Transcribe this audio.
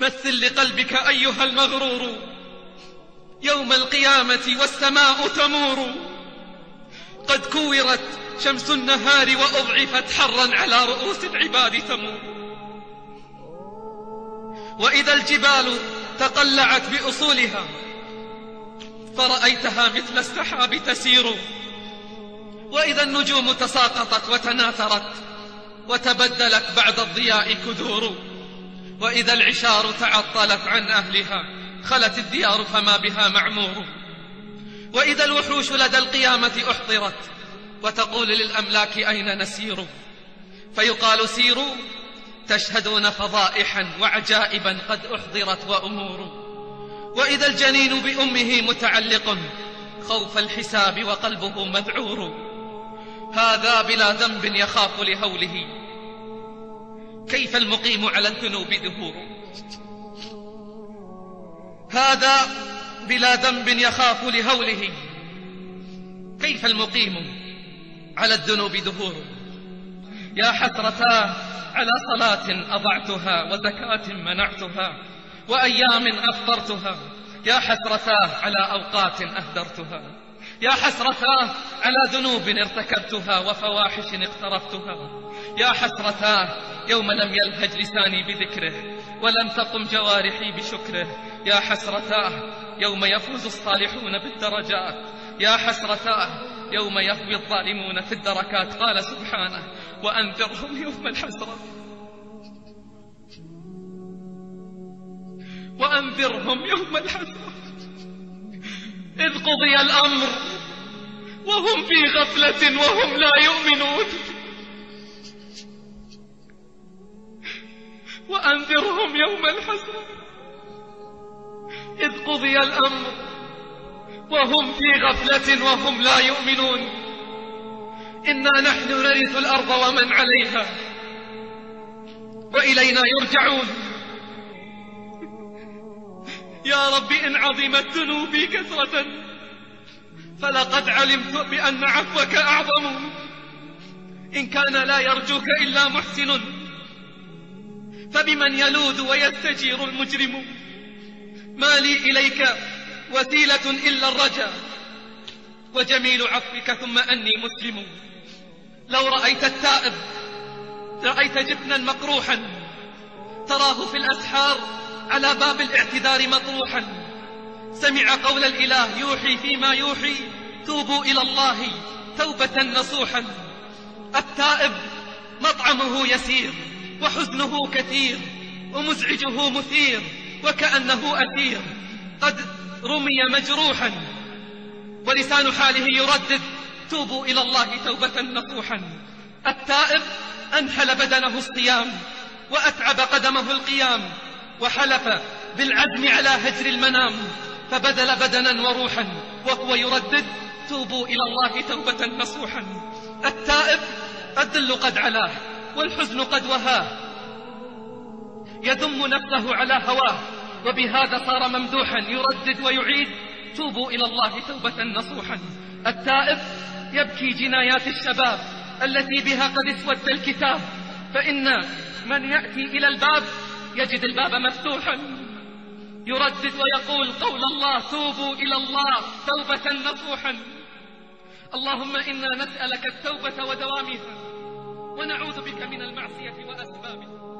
مثل لقلبك أيها المغرور يوم القيامة والسماء تمور، قد كورت شمس النهار وأضعفت حرا على رؤوس العباد تمور. وإذا الجبال تقلعت بأصولها فرأيتها مثل السحاب تسير، وإذا النجوم تساقطت وتناثرت وتبدلت بعد الضياء كدور، وإذا العشار تعطلت عن أهلها خلت الديار فما بها معمور، وإذا الوحوش لدى القيامة أحضرت وتقول للأملاك أين نسير، فيقال سيروا تشهدون فضائحا وعجائبا قد أحضرت وأمور. وإذا الجنين بأمه متعلق خوف الحساب وقلبه مذعور، هذا بلا ذنب يخاف لهوله كيف المقيم على الذنوب دهور. هذا بلا ذنب يخاف لهوله كيف المقيم على الذنوب دهور. يا حسرتاه على صلاة أضعتها وزكاة منعتها وأيام أفطرتها، يا حسرتاه على أوقات أهدرتها، يا حسرتاه على ذنوب ارتكبتها وفواحش اقترفتها، يا حسرتاه يوم لم يلهج لساني بذكره ولم تقم جوارحي بشكره، يا حسرتاه يوم يفوز الصالحون بالدرجات، يا حسرتاه يوم يهوي الظالمون في الدركات. قال سبحانه وأنذرهم يوم الحسرة، وأنذرهم يوم الحسرة إذ قضي الأمر وهم في غفلة وهم لا يؤمنون، وأنذرهم يوم الحسرة إذ قضي الأمر وهم في غفلة وهم لا يؤمنون. إنا نحن نرث الأرض ومن عليها وإلينا يرجعون. يا رب إن عظمت ذنوبي كثرة فلقد علمت بأن عفوك أعظم، إن كان لا يرجوك إلا محسن فبمن يلوذ ويستجير المجرم. ما لي إليك وسيلة إلا الرجاء وجميل عفوك ثم أني مسلم. لو رأيت التائب رأيت جفنا مقروحا تراه في الأسحار على باب الاعتذار مطروحا، سمع قول الإله يوحي فيما يوحي توبوا إلى الله توبة نصوحا. التائب مطعمه يسير وحزنه كثير ومزعجه مثير وكأنه أثير قد رمي مجروحا، ولسان حاله يردد توبوا إلى الله توبة نصوحا. التائب أنحل بدنه الصيام وأتعب قدمه القيام وحلف بالعزم على هجر المنام فبدل بدنا وروحا وهو يردد توبوا إلى الله توبة نصوحا. التائب الذل قد علاه والحزن قد وهاه يذم نفسه على هواه وبهذا صار ممدوحا يردد ويعيد توبوا إلى الله توبة نصوحا. التائب يبكي جنايات الشباب التي بها قد اسود الكتاب، فإن من يأتي إلى الباب يجد الباب مفتوحا يردد ويقول قول الله توبوا إلى الله توبة نصوحا. اللهم إنا نسألك التوبة ودوامها ونعوذ بك من المعصية وأسبابها.